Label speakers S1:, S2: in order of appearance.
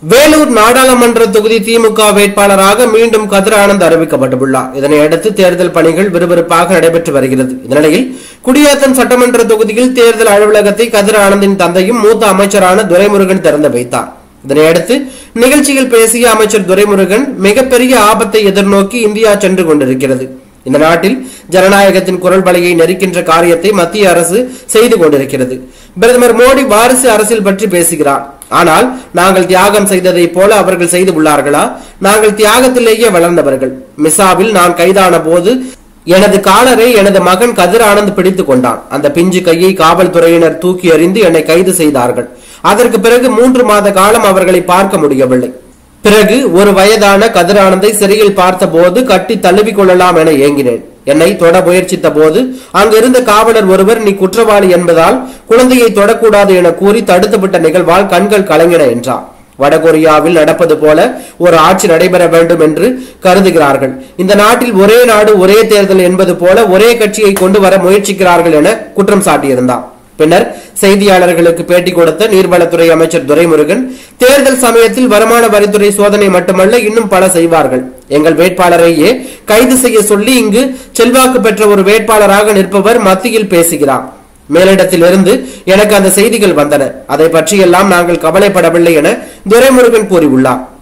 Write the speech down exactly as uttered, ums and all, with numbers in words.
S1: வேலூர் நாடாளுமன்ற தொகுதி திமுக வேட்பாளராக மீண்டும் கதிர் ஆனந்த் அறிவிக்கப்பட்டுள்ளார். இதனையடுத்து தேர்தல் பணிகள் விறுவிறுப்பாக நடைபெற்று வருகிறது. இந்த நிலையில் குடியாத்தம் சட்டமன்ற தொகுதியில் தேர்தல் அலுவலகத்தை கதிர் ஆனந்தின் தந்தையும் மூத்த அமைச்சரான துரைமுருகன் திறந்து வைத்தார். இதனையடுத்து நிகழ்ச்சியில் பேசிய அமைச்சர் துரைமுருகன், மிகப்பெரிய ஆபத்தை எதிர்நோக்கி இந்தியா சென்று கொண்டிருக்கிறது. இந்த நாட்டில் ஜனநாயகத்தின் குரல் வலையை நெருக்கின்ற காரியத்தை மத்திய அரசு செய்து கொண்டிருக்கிறது. பிரதமர் மோடி வாரிசு அரசியல் பற்றி பேசுகிறார். ஆனால் நாங்கள் தியாகம் செய்ததை போல அவர்கள் செய்து உள்ளார்களா? நாங்கள் தியாகத்திலேயே வளர்ந்தவர்கள். மிசாவில் நான் கைதான போது எனது காலரை எனது மகன் கதிர் ஆனந்த் பிடித்துக் கொண்டான். அந்த பிஞ்சு கையை காவல்துறையினர் தூக்கி எறிந்து என்னை கைது செய்தார்கள். அதற்கு பிறகு மூன்று மாத காலம் அவர்களை பார்க்க முடியவில்லை. பிறகு ஒரு வயதான கதிர் ஆனந்தை சிறையில் பார்த்த போது கட்டி தழுவிக் கொள்ளலாம் என ஏங்கினேன். என்னை தொட முயற்சித்த போது அங்கிருந்த காவலர் ஒருவர், நீ குற்றவாளி என்பதால் குழந்தையை தொடக்கூடாது என கூறி தடுத்துவிட்ட நிகழ்வால் கண்கள் கலங்கின என்றார். வடகொரியாவில் நடப்பது போல ஒரு ஆட்சி நடைபெற வேண்டும் என்று கருதுகிறார்கள். இந்த நாட்டில் ஒரே நாடு ஒரே தேர்தல் என்பது போல ஒரே கட்சியை கொண்டு வர முயற்சிக்கிறார்கள் என குற்றம் சாட்டியிருந்தார். பின்னர் செய்தியாளர்களுக்கு பேட்டி கொடுத்த நீர்வளத்துறை அமைச்சர் துரைமுருகன், தேர்தல் சமயத்தில் வருமான வரித்துறை சோதனை மட்டுமல்ல, இன்னும் பல செய்வார்கள். எங்கள் வேட்பாளரையே கைது செய்ய சொல்லி இங்கு செல்வாக்கு பெற்ற ஒரு வேட்பாளராக நிற்பவர் மத்தியில் பேசுகிறார். மேலிடத்தில் இருந்து எனக்கு அந்த செய்திகள் வந்தன. அதை பற்றியெல்லாம் நாங்கள் கவலைப்படவில்லை என துரைமுருகன் கூறியுள்ளார்.